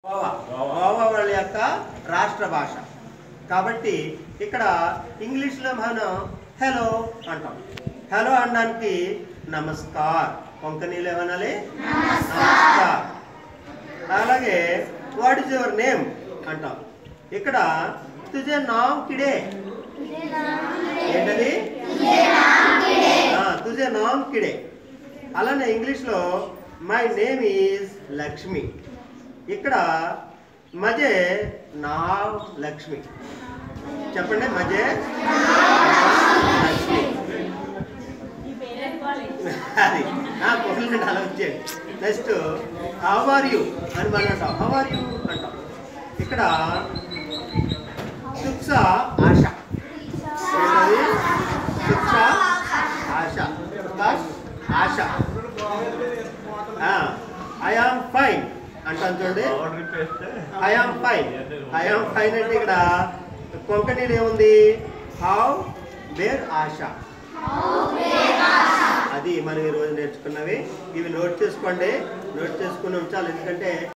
గోవా గోవా వాళ్ళ యొక్క రాష్ట్ర భాష కాబట్టి ఇక్కడ ఇంగ్లీష్లో మనం హలో అంటాం. హలో అనడానికి నమస్కార్, కొంకణీలో ఏమనాలి నమస్కార్. అలాగే వాట్ ఇస్ యువర్ నేమ్ అంటాం. ఇక్కడ తుజే నామ్ కిడే, ఏంటది తుజే నామ్ కిడే. అలానే ఇంగ్లీష్లో మై నేమ్ ఈజ్ లక్ష్మి. ఇక్కడ మజే నావ్ లక్ష్మి, చెప్పండి మజే లక్ష్మి. అది పొగలండి అలా వచ్చేది. నెక్స్ట్ హౌ ఆర్ యూ అని మనం అంటాం. హౌ ఆర్ యూ అంటాం. ఇక్కడ సుక్ష ఆశ, ఏంటది సుక్ష ఆశ, ఆశ. ఐ ఆమ్ ఫైన్ అంటాను చూడండి. I am fine, I am fine అంటే ఇక్కడ కొంకణిలో ఏముంది హౌ వేర్ ఆశ. అది మనం ఈరోజు నేర్చుకున్నవి. ఇవి నోట్ చేసుకోండి, నోట్ చేసుకుని ఉంచాలి. ఎందుకంటే